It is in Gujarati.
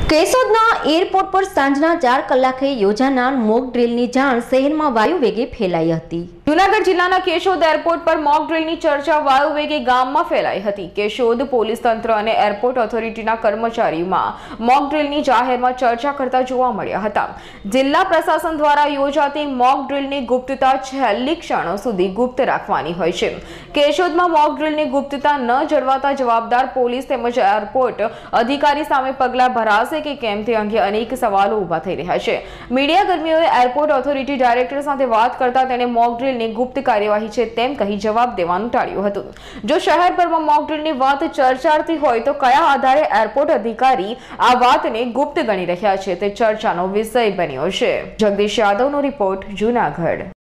કેશોદના એરપોર્ટ પર સાંજના 4 કલાકે યોજાનાર મોક ડ્રીલની જાણ શહેરમાં વાયુ વેગે ફેલાઈ હતી। જૂનાગઢ જિલ્લાના કેશોદ એરપોર્ટ પર મોક ડ્રીલની ચર્ચા વાયુ વેગે ગામમાં ફેલાઈ હતી। કેશોદ પોલીસ તંત્ર અને એરપોર્ટ ઓથોરિટીના કર્મચારીઓમાં મોક ડ્રીલની જાહેરમાં ચર્ચા કરતા જોવા મળ્યા હતા। જિલ્લા પ્રશાસન દ્વારા યોજાતી મોક ડ્રીલની ગુપ્તતા છેલ્લી ક્ષણો સુધી ગુપ્ત રાખવાની હોય છે। કેશોદમાં મોક ડ્રીલની ગુપ્તતા ન જળવાતા જવાબદાર પોલીસ તેમજ એરપોર્ટ અધિકારી સામે પગલાં ભરાશે કે કેમ તે અંગે અનેક સવાલો ઊભા થઈ રહ્યા છે। મીડિયા કર્મીઓએ એરપોર્ટ ઓથોરિટી ડાયરેક્ટર સાથે વાત કરતા તેણે મોક ડ્રીલની ગુપ્ત કાર્યવાહી છે તેમ કહી જવાબ દેવાનું ટાળ્યું હતું। જો શહેરભરમાં મોક ડ્રીલની વાત ચર્ચાતી હોય તો કયા આધારે એરપોર્ટ અધિકારી આ વાતને ગુપ્ત ગણી રહ્યા છે તે ચર્ચાનો વિષય બન્યો છે। જગદીશ યાદવનો રિપોર્ટ, જૂનાગઢ।